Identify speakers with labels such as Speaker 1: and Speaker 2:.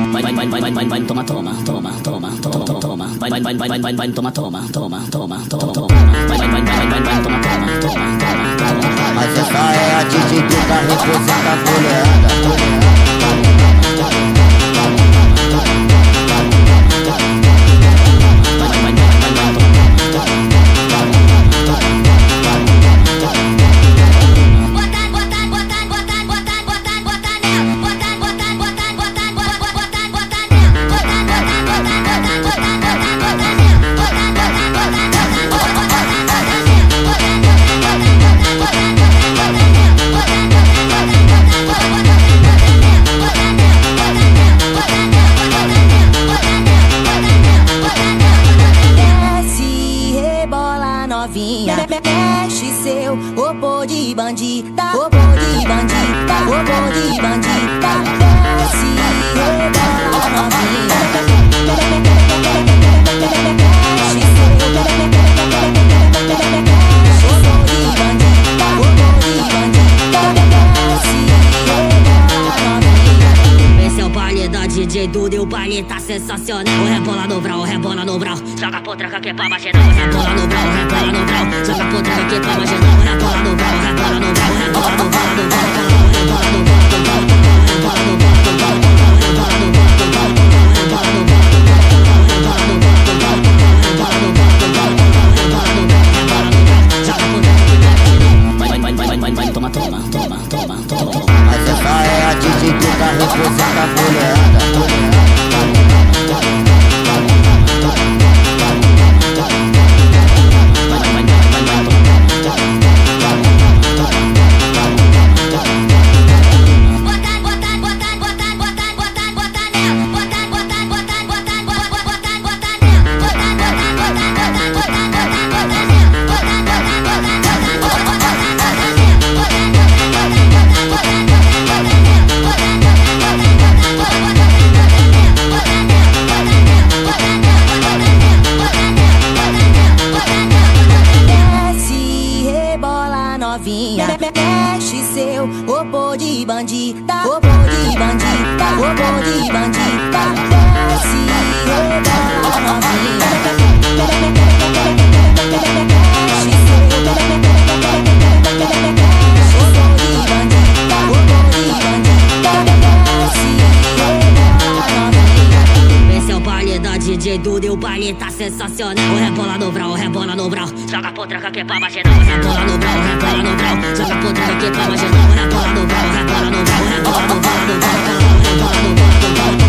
Speaker 1: vai, toma, toma, toma, toma, toma, toma, vai, toma, toma, toma, toma, toma, vai, toma, toma, toma.
Speaker 2: Mas essa é a DJ que tá representando a mulherada.
Speaker 3: Mexe seu opô de bandida, opô de bandida, opô de bandida. Desce e rebola novinha. Mexe seu opô de bandida, opô de bandida. Desce e rebola novinha.
Speaker 4: Esse é o baile da DJ Duda e o baile tá sensacional. O rebola no brau, rebola no brau. Joga pro tranca que é pra marginal. Rebola no brau, rebola no brau. Joga pro tranca que é pra marginal. Rebola no brau, rebola no brau. Rebola no brau, no brau, rebola no brau, no brau, rebola no brau, no brau, rebola no brau, no brau, rebola no brau, no brau, rebola no brau, no brau, rebola no brau, no brau, rebola no brau, rebola no brau. Joga pro tranca que é pra marginal.
Speaker 1: Vai, toma, toma, toma, toma, toma.
Speaker 2: Mas essa é a DJ que tá representando a mulherada.
Speaker 3: Mexe seu opô de bandida, opô de bandida, opô de bandida. Desce e rebola novinha. Mexe seu opô de bandida, opô de bandida. Desce e rebola novinha.
Speaker 4: Esse é o baile da DJ Duda e o baile tá sensacional. O rebola no brau, rebola no brau. Joga pro tranca que é pra marginal. Rebola no brau, rebola no brau. Joga pro tranca que é pra marginal. Rebola no brau, rebola no brau. Rebola no brau, no brau, rebola no brau, no brau.